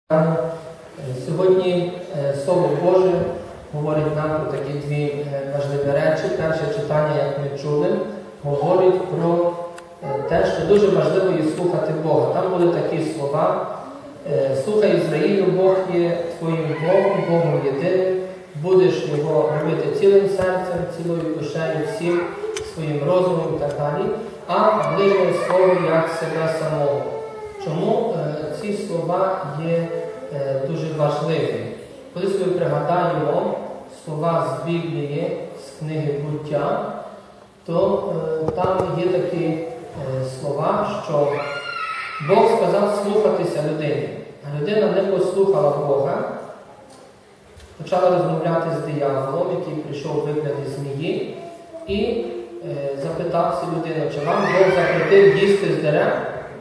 Сьогодні Слово Боже говорить нам про такі дві важливі речі. Перше читання, як ми чули, говорить про те, що дуже важливо є слухати Бога. Там були такі слова: «Слухай, Ізраїлю, Бог є твоїм Богом, Богом єдиним, будеш Його робити цілим серцем, цілою душею, всім своїм розумом» і так далі, а ближнього свого як себе самого. Чому ці слова є дуже важливі? Коли собі пригадаємо слова з Біблії, з книги «Буття», то там є такі слова, що Бог сказав слухатися людині, а людина не послухала Бога, почала розмовляти з дияволом, який прийшов у вигляді змії, і запитався людину, чи вам Бог запретив їсти з дерев?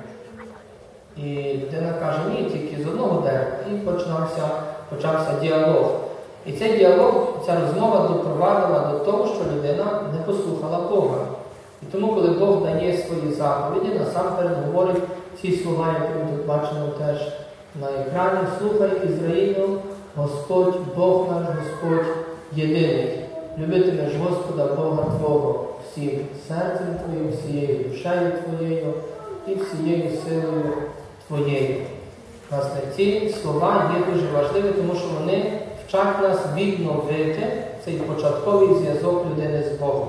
І людина каже, ні, тільки з одного дерева. І почався діалог. І цей діалог, ця розмова допровадила до того, що людина не послухала Бога. І тому, коли Бог дає свої заповіді, насамперед говорить ці слова, які ми тут бачимо теж на екрані: «Слухай, Ізраїлю, Господь, Бог наш, Господь єдиний. Любитимеш Господа Бога твого всім серцем твоїм, всією душею твоєю і всією силою твоєю». Власне, ці слова є дуже важливі, тому що вони вчать нас відновити цей початковий зв'язок людини з Богом.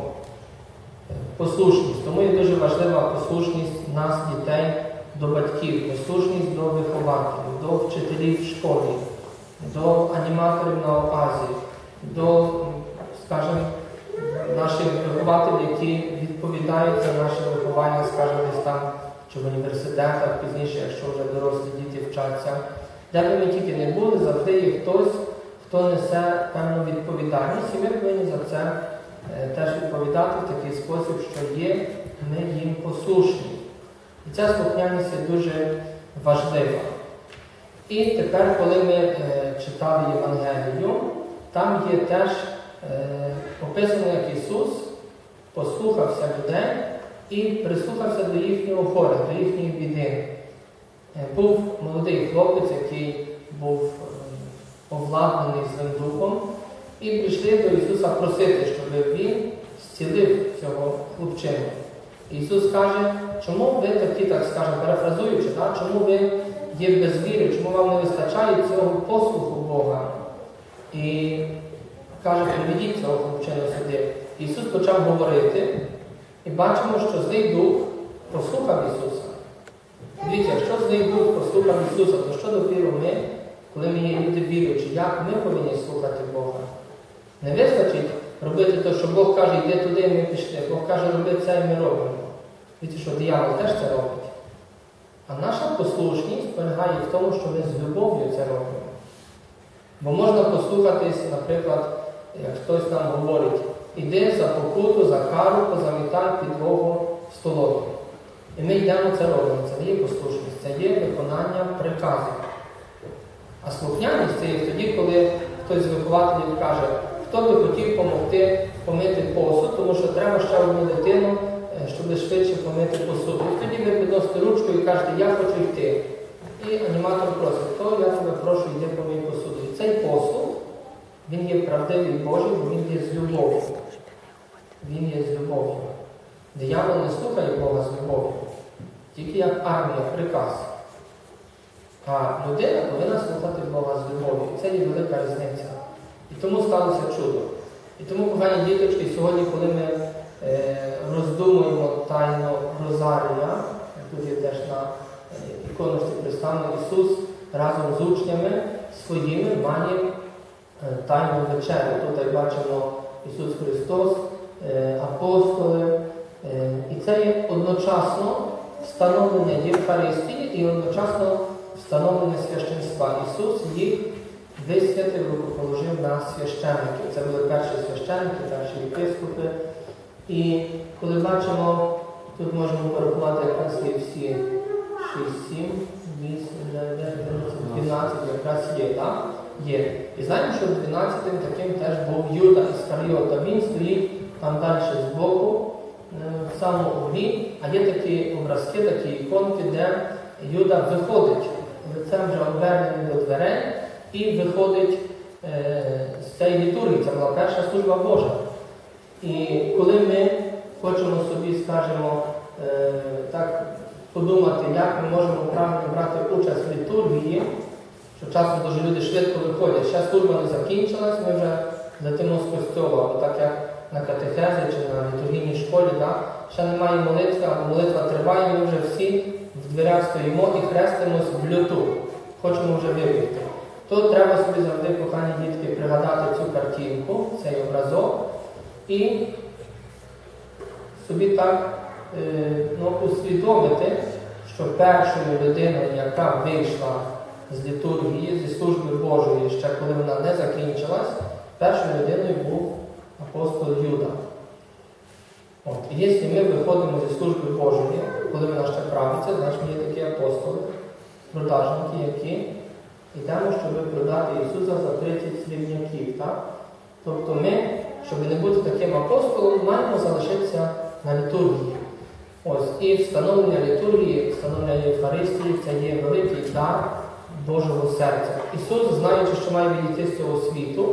Послушність. Тому є дуже важлива послушність нас, дітей, до батьків, послушність до вихователів, до вчителів в школі, до аніматорів на оазі, до, скажімо, наших вихователів, які відповідають за наше виховання, скажімо, десь там, чи в університетах, пізніше, якщо вже дорослі діти вчаться. Де би ми тільки не були, завжди є хтось, хто несе певну відповідальність, і ми повинні за це теж відповідати в такий спосіб, що є ми їм послушні. І ця слухняність є дуже важлива. І тепер, коли ми читали Євангелію, там є теж описано, як Ісус послухався людей і прислухався до їхнього горя, до їхньої біди. Був молодий хлопець, який був овладнений злим духом, і прийшли до Ісуса просити, щоб Він зцілив цього хлопчину. Ісус каже, чому ви такі, так скажемо, перефразуючи, чому ви є без віри, чому вам не вистачає цього послуху Бога? І каже, приведіть цього хлопчину сюди. Ісус почав говорити, і бачимо, що злий дух послухав Ісуса. Дивіться, якщо злий дух послухав Ісуса, то що допіру ми, коли ми є люди віруючі, як ми повинні слухати Бога? Не вистачить робити те, що Бог каже, йди туди, ми пішли. Бог каже, роби це, і ми робимо. Дивіться, що диявол теж це робить. А наша послушність полягає в тому, що ми з любов'ю це робимо. Бо можна послухатись, наприклад, як хтось нам говорить, іди за покуту, за кару, позамітай підлогу в столові. І ми йдемо це робимо. Це не є послушність, це є виконання приказів. А слухняність це є тоді, коли хтось з вихователів каже, хто би хотів допомогти помити посуд, тому що треба ще одну дитину, щоб швидше помити посуд. І тоді ви підносите ручку і кажете, я хочу йти. І аніматор просить, то я тебе прошу, йди помий посуд. І цей посуд, він є правдивий Божий, бо він є з любов'ю. Він є з любов'ю. Диявол не слухає Бога з любов'ю, тільки як армія, приказ. А людина повинна слухати Бога з любов'ю. І це є велика різниця. І тому сталося чудо. І тому, погані діточки, сьогодні, коли ми роздумуємо тайну Розарія, тут є теж на іконочці представлено, Ісус разом з учнями своїми має тайну вечерю. Тут бачимо Ісус Христос, апостоли. І це є одночасно встановлення Євхаристії і одночасно встановлення священства. Ісус їх висвятив, рукоположив на священників. Це були перші священники, перші єпископи. І коли бачимо, тут можемо порахувати якраз є всі 6, 7, 8, 9, 12, якраз є, так? Є. І знаємо, що 12-тим таким теж був Юда Іскаріота. Він стоїть там далі збоку, в самому углі, а є такі образки, такі іконки, де Юда виходить лицем вже обернений до дверей і виходить з цієї літургії. Це була перша служба Божа. І коли ми хочемо собі, скажімо, так подумати, як ми можемо правильно брати участь в літургії, що часом дуже люди швидко виходять, ще служба не закінчилась, ми вже летимо з костьолу, або так як на катехезі чи на літургійній школі, ще немає молитви, або молитва триває, ми вже всі в дверях стоїмо і хрестимось в люту, хочемо вже вибігти. То треба собі завжди, кохані дітки, пригадати цю картинку, цей образок, і собі так усвідомити, що першою людиною, яка вийшла з літургії, зі служби Божої, ще коли вона не закінчилась, першою людиною був апостол Юда. І якщо ми виходимо зі служби Божої, коли вона ще правиться, значить є такі апостоли, продажники, які йдемо, щоб продати Ісуса за 30 срібняків. Тобто ми, щоб не бути таким апостолом, маємо залишитися на літургії. І встановлення літургії, встановлення Євхаристії – це є великий дар Божого серця. Ісус, знаючи, що має відійти з цього світу,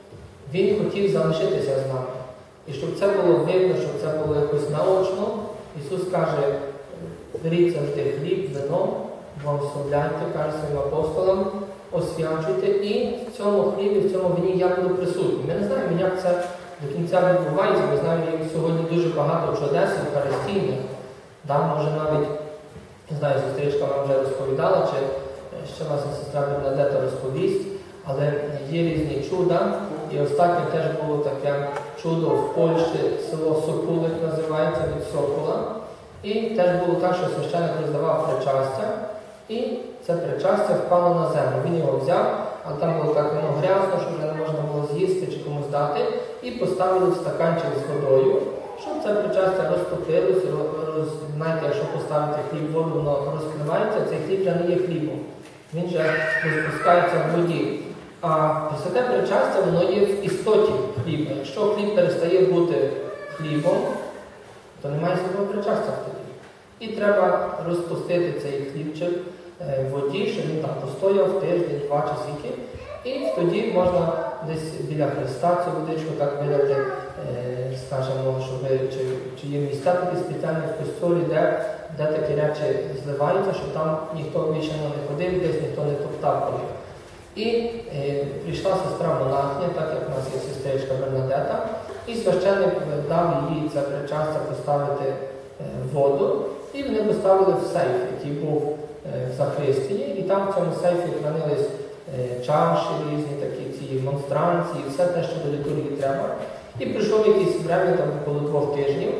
Він хотів залишитися з нами. І щоб це було видно, щоб це було якось наочно, Ісус каже, беріть завжди хліб, вино, благословляйте, каже своїм апостолам, освячуйте, і в цьому хлібі, в цьому вині я буду присутній. Ми не знаємо, як це до кінця відбувається, ми знаємо, як сьогодні дуже багато чудес євхаристійних. Може навіть, не знаю, сестричка вам вже розповідала, чи ще власне сестра Бернадета розповість, але є різні чуда. І останнє теж було таке чудо в Польщі, село Сокулик називається, від Сокола. І теж було так, що священник роздавав причастя, і це причастя впало на землю. Він його взяв, а там було так грязно, що вже не можна було з'їсти чи комусь дати, і поставили в стаканчик з водою, щоб це причастя розтопилося. Знаєте, якщо поставити хліб в воду, воно розпливається, цей хліб вже не є хлібом. Він вже розпускається в воді. А святе причастя, воно є в істоті хліба. Якщо хліб перестає бути хлібом, то немає святого причастя тоді. І треба розпустити цей хлібчик в воді, щоб він там постояв тиждень, 2 чи скільки. І тоді можна десь біля Христа цю водичку так виляти, скажімо, чи є місця такі спеціальні в костьолі, де такі речі зливаються, щоб там ніхто більше не ходив, десь ніхто не топтав по них. І прийшла сестра монахня, так як у нас є сестричка Бернадета, і священник дав їй це причастя поставити в воду, і вони поставили в сейф, який був в Захристії, і там в цьому сейфі хранились чаші різні, такі ці монстранції, все те, що до літургії треба. І прийшов якийсь время, там коло 2 тижнів,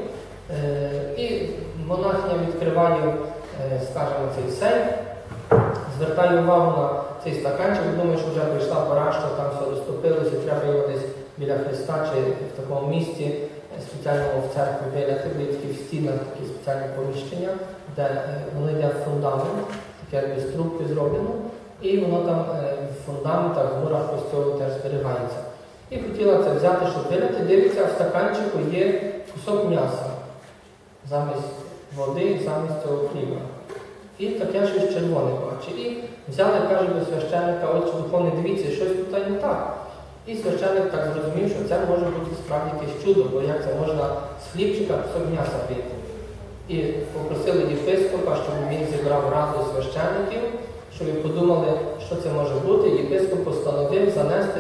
і монахня відкриває, скажімо, цей сейф, звертає увагу на цей стаканчик, думаю, що вже прийшла пора, що там все розтопилося, треба його десь біля Христа чи в такому місці спеціальному в церкві виляти, бо є такі в стінах такі спеціальні поміщення, де воно йде в фундамент, таке якби з трубки зроблено, і воно там в фундаментах, в мурах костьолу теж зберігається. І хотіла це взяти, щоб виляти, дивиться, в стаканчику є кусок м'яса замість води, замість цього хліба. І таке щось червоне бачить. І взяли, каже до священника, отче духовний, дивіться, щось тут не так. І священник так зрозумів, що це може бути справді якесь чудо, бо як це можна з хлібчика кусок м'яса пити. І попросили єпископа, щоб він зібрав раду священників, щоб подумали, що це може бути. Єпископ постановив занести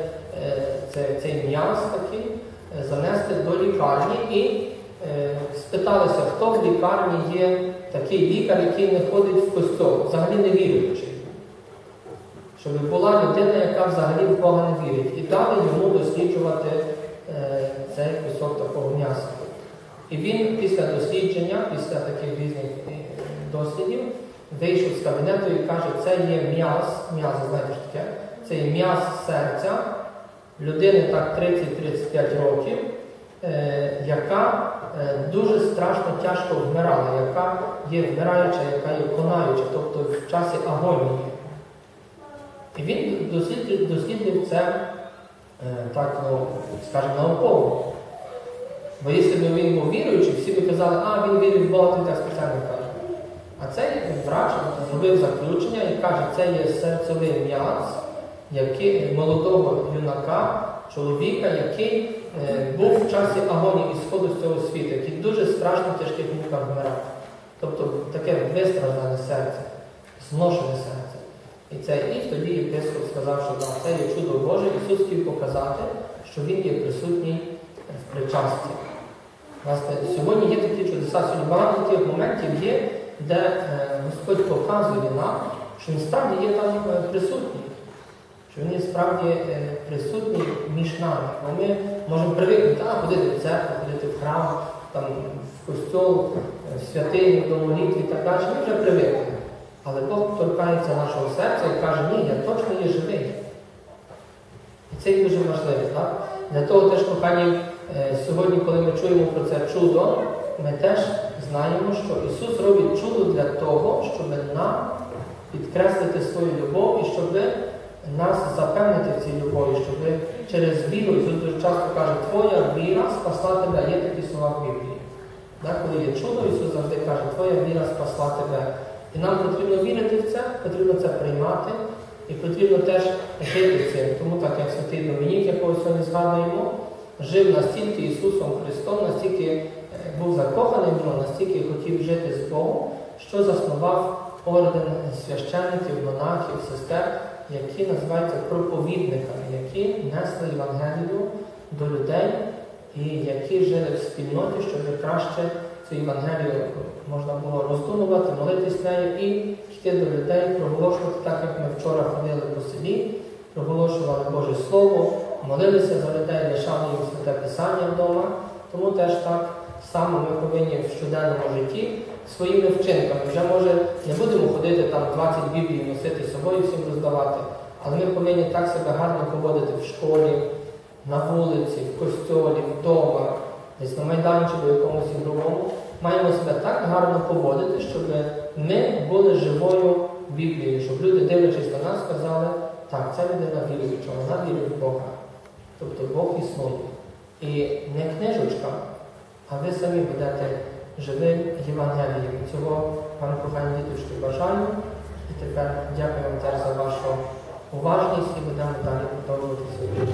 цей м'яс такий, занести до лікарні і спиталися, хто в лікарні є такий лікар, який не ходить в костьол, взагалі не віруючий. Щоб була людина, яка взагалі в Бога не вірить. І дали йому досліджувати цей кусок такого м'яса. І він після дослідження, після таких різних дослідів, вийшов з кабінету і каже, це є м'ясо, знаєте що таке? Це є м'яс серця людини так 30-35 років, яка дуже страшно тяжко вмирала, яка є вмираюча, яка є конаюча, тобто в часі агонії. І він дослідив це, так, скажімо, науково. Бо якщо б він був віруючий, всі б казали, він вірить в Бога, він так спеціально каже. А А цей врач зробив заключення і каже, це є серцевий м'яз молодого юнака, чоловіка, який був в часі агонії і сходу з цього світу, який дуже страшно тяжких муках вмирав. Тобто таке вистраждане серце, зношене серце. І тоді єпископ сказав, що да, це є чудо Боже. Ісус хотів показати, що Він є присутній в причасті. Власне, сьогодні є такі чудеса, сьогодні багато тих моментів є, де Господь показує нам, що Він справді є там присутній. Що Він є справді присутній між нами. Бо ми можемо привикнути, ходити в церкву, ходити в храм, там, в костьол, в святині, до молитви і так далі. Ми вже привикли. Але Бог торкається нашого серця і каже, ні, я точно є живий. І це дуже важливо. Так? Для того теж, кохані, сьогодні, коли ми чуємо про це чудо, ми теж знаємо, що Ісус робить чудо для того, щоб нам підкреслити свою любов і щоб нас запевнити в цій любові, щоб через віру, Ісус дуже часто каже, твоя віра спасла тебе. Є такі слова в Біблії. Так? Коли є чудо, Ісус завжди каже, твоя віра спасла тебе. І нам потрібно вірити в це, потрібно це приймати, і потрібно теж жити цим. Тому так, як святий Домінік, якого сьогодні згадуємо, жив настільки Ісусом Христом, настільки був закоханий в нього, настільки хотів жити з Богом, що заснував орден священників, монахів, сестер, які називаються проповідниками, які несли Євангелію до людей і які жили в спільноті, щоб краще цю Євангелію можна було роздумувати, молитись нею і йти до людей, проголошувати, так як ми вчора ходили по селі, проголошували Боже Слово, молилися за людей, лишали їм Святе Писання вдома. Тому теж так само ми повинні в щоденному житті своїми вчинками. Вже, може, не будемо ходити там 20 Біблій носити з собою, всім роздавати, але ми повинні так себе гарно поводити в школі, на вулиці, в костьолі, вдома, десь на майданчику якомусь ігровому. Маємо себе так гарно поводити, щоб ми були живою Біблією, щоб люди, дивлячись на нас, сказали, так, ця людина віруюча, вона вірує в Бога. Тобто Бог існує. І не книжечка, а ви самі будете живим Євангелієм. Цього вам, кохані діточки, бажаю. І тепер дякую вам теж за вашу уважність і будемо далі продовжувати свою.